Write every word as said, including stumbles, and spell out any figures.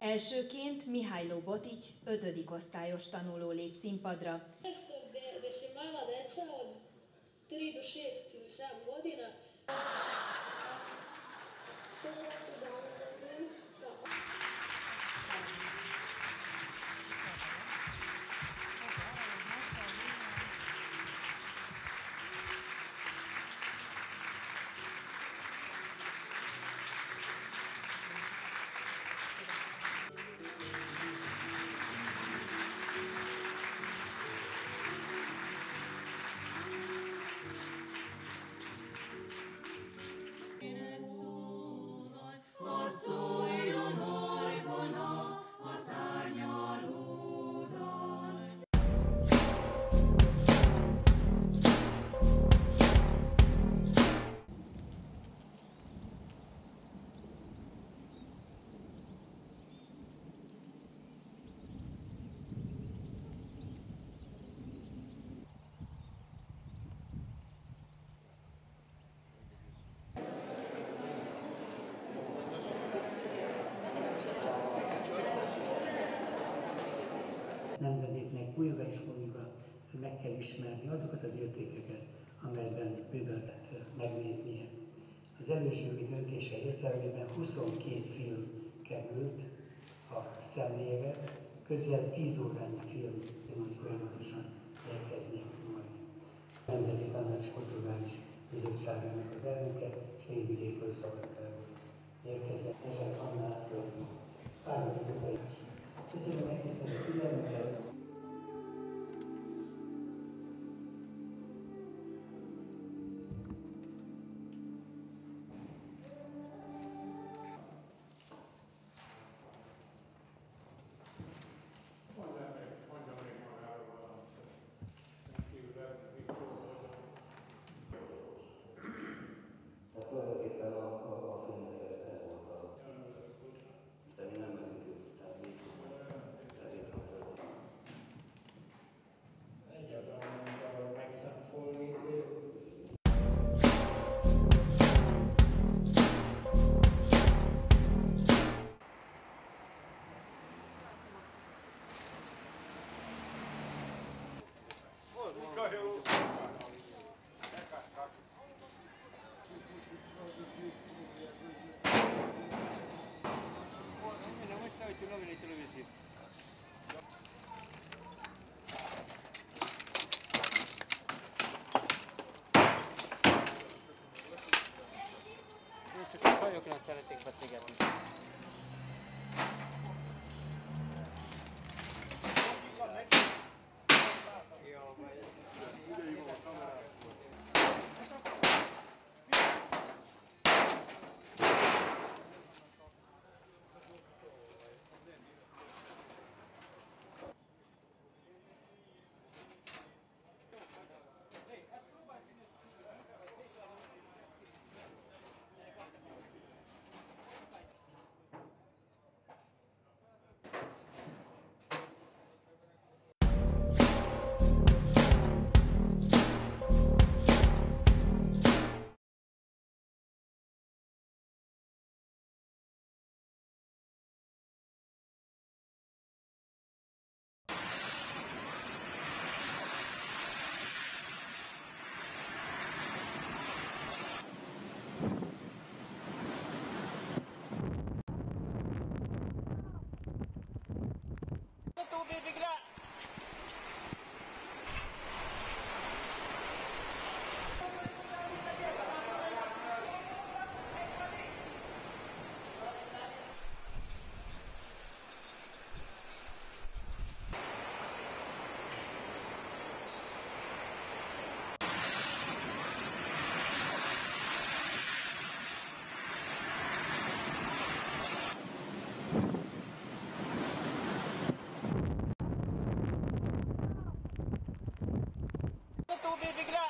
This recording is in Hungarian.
Elsőként Mihajlo Botić, ötödik osztályos tanuló lép színpadra. Gdje su mala deca od tri do šest ili sedam godina. Nemzedéknek újra és újra meg kell ismerni azokat az értékeket, amelyben műveltet megnéznie. Az előzői döntése értelmében huszonkét film került a szemlébe, közel tíz órányi film, hogy folyamatosan érkeznek majd. A Nemzeti Tanács Kulturális Bizottságának az elnöke, és Délvidékről Szabadkáról érkezett. Ezek annál fölül. Fáradó fejlás. Köszönöm megtisztelő figyelmüket! Tulajdonképpen a, a, a filmeket ez volt a... De mi nem mentünk, tehát mi ezért a történet. Egyáltalán nem akarok megszámolni. No muestra tu nombre y te lo voy a decir. Csak a fajokra szeretnék beszélgetni. Jó, majd. Baby,